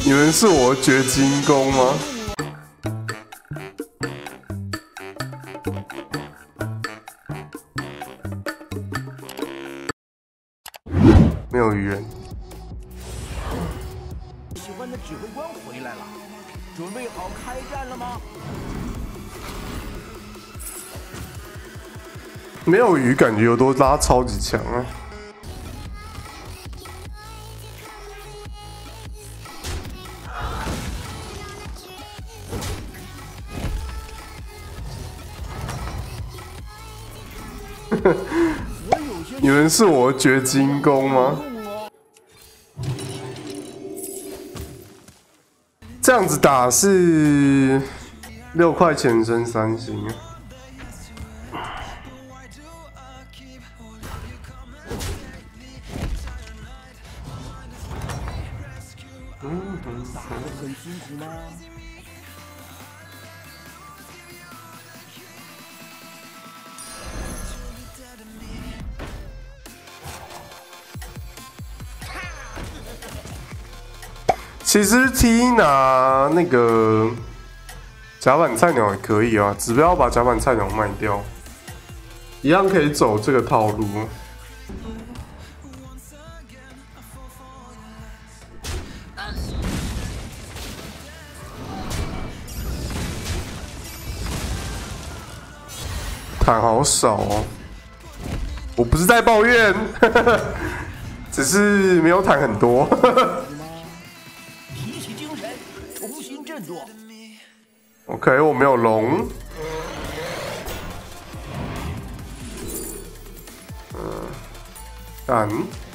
你们是我绝精功吗？没有鱼人。 喜欢的指挥官回来了，准备好开战了吗？ 没有鱼，感觉有多拉超级强啊！你们是我绝精功吗？这样子打是6块钱升3星。 打得很辛苦吗？ 其实 T 拿那个甲板菜鸟也可以啊，只不要把甲板菜鸟卖掉，一样可以走这个套路。坦好少哦，我不是在抱怨，只是没有坦很多。 提起精神，重新振作。 OK， 我没有龙。蛋。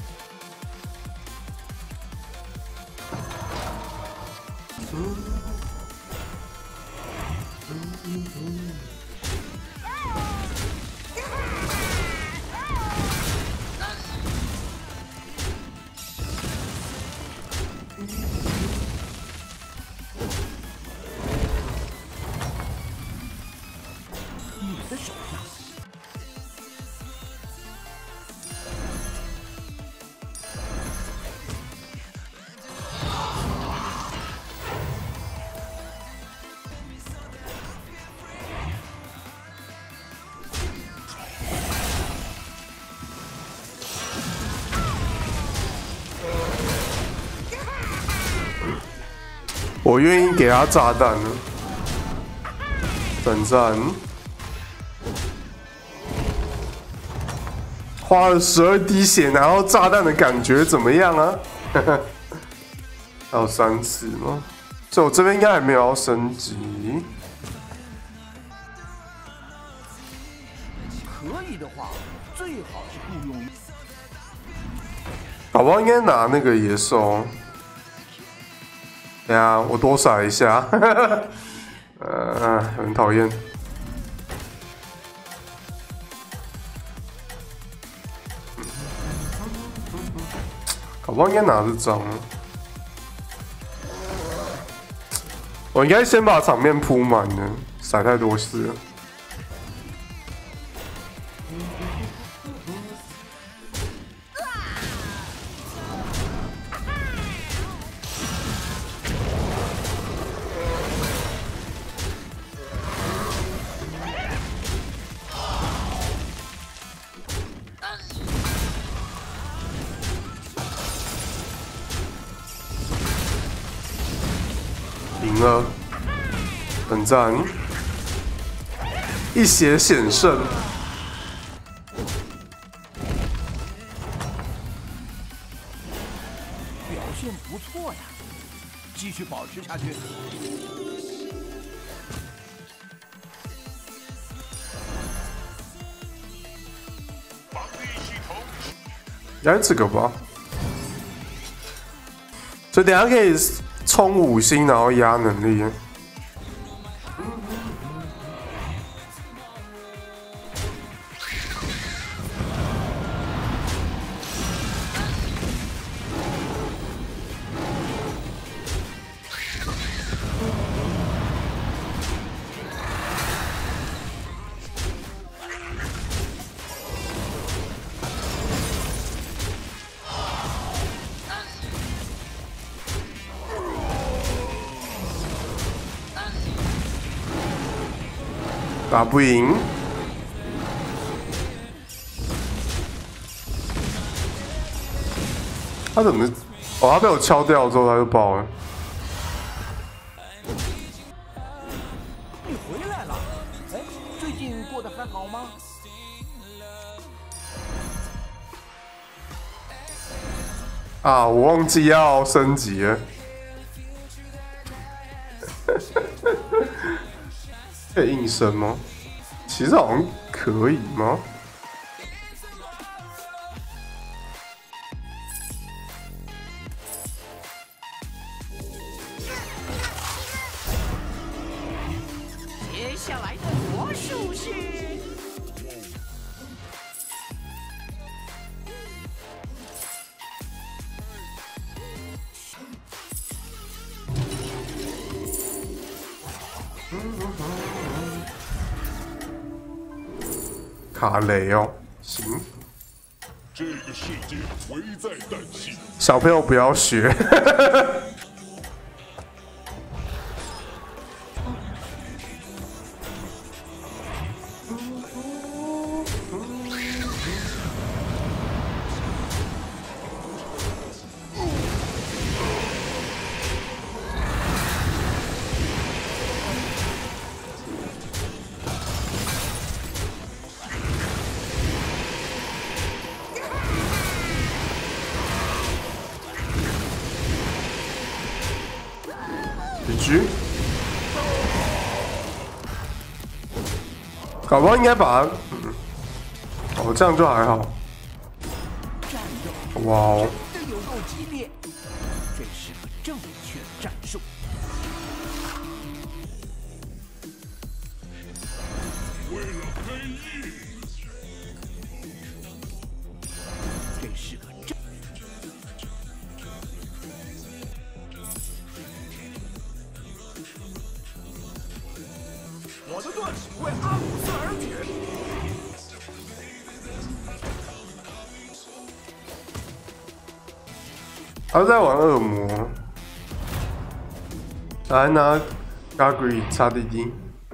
你的手下。 我愿意给他炸弹了，转战，花了12滴血拿到炸弹的感觉怎么样啊？还有3次吗？所以我这边应该还没有要升级。 可以的话，最好是雇佣。 宝宝应该拿那个野兽。等下，我多甩一下，很讨厌。宝宝应该拿这张，我应该先把场面铺满呢，甩太多次了。赢了，很赞，一血险胜。 表现不错呀，继续保持下去。 应该这个吧，所以等一下可以冲5星，然后压能力。 打不赢。他怎么？哦，他被我敲掉之后他就爆了。 你回来了？哎，最近过得还好吗？ 啊，我忘记要升级了。可以硬升吗？其实好像可以吗？ 接下来的魔术是。 卡雷哦，行。 这个世界危在旦夕， 小朋友不要学。GG，搞不好应该把它，哦，这样就还好。哇哦！ 这有够激烈，这是个正确的战术。 为了黑翼， 这是个正。我的盾为阿姆斯而举。 他在玩恶魔，来拿 Gagri 擦滴滴。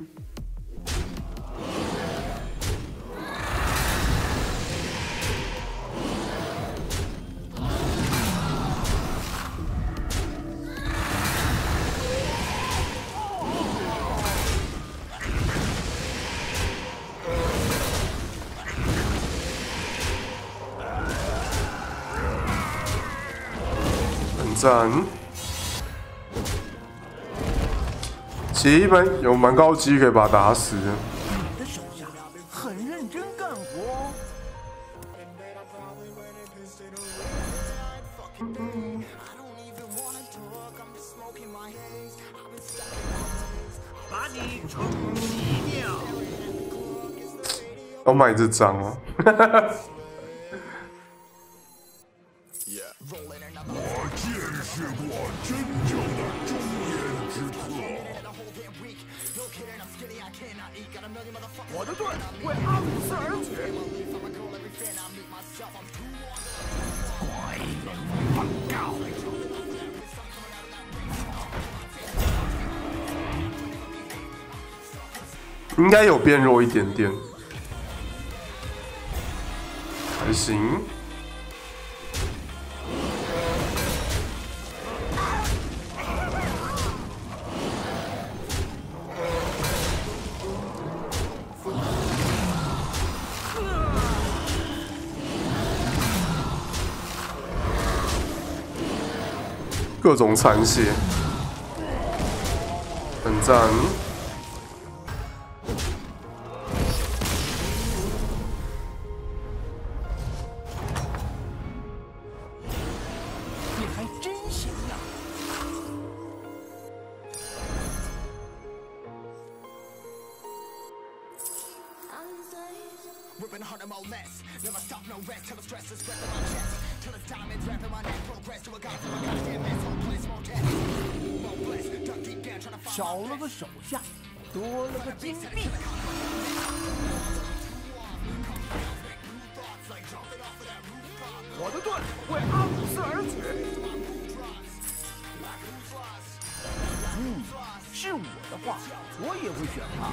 赞，其实一般有蛮高机可以把他打死的。 你的手下很认真干活哦。把你冲洗掉。 要买这张哦。 我见识过真正的忠言之客。 我的盾为阿姆斯而举。怪人放告。 应该有变弱一点点，还行。各种残血，很赞。 你还真行呀！少了个手下，多了个金币。我的盾为阿姆斯而举。是我的话， 我也会选他。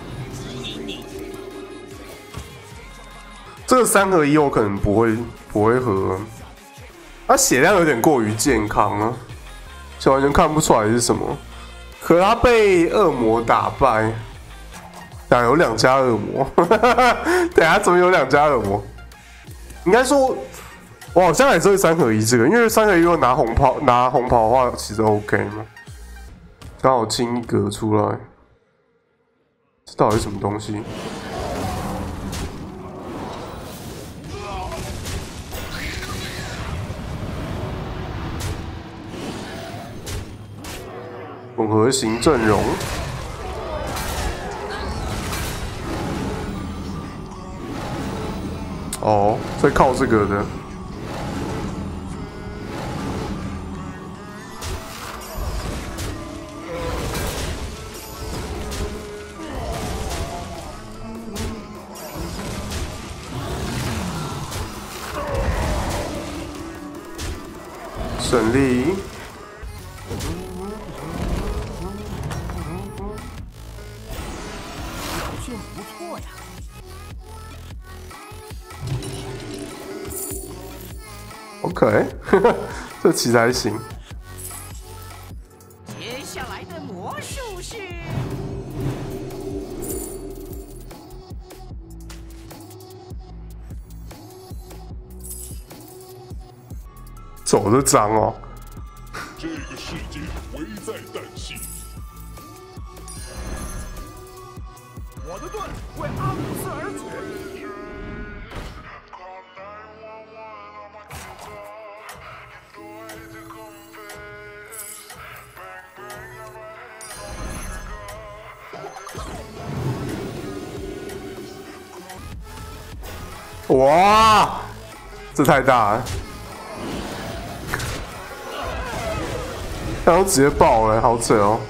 这个3合1我可能不会合，他血量有点过于健康啊，就完全看不出来是什么。可他被恶魔打败，但有2家恶魔，等下怎么有2家恶魔？应该说，我好像还是会3合1这个，因为3合1如果拿红袍的话，其实 OK 嘛，刚好清一格出来。这到底是什么东西？混合型阵容，哦，所以靠这个的。胜利。 表现不错呀。 OK， 这其实还行。 接下来的魔术是走得脏哦。 这个世界危在旦夕。 我的盾为阿姆斯而举。 哇，这太大了，然后直接爆了，好扯哦！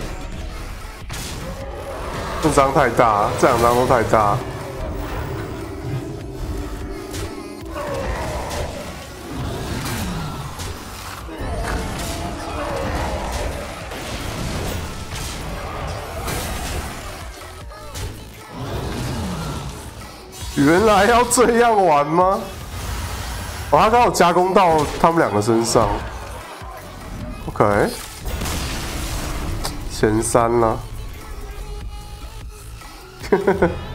这张太大，这2张都太大。原来要这样玩吗？哦，他刚好加工到他们2个身上。OK， 前3了。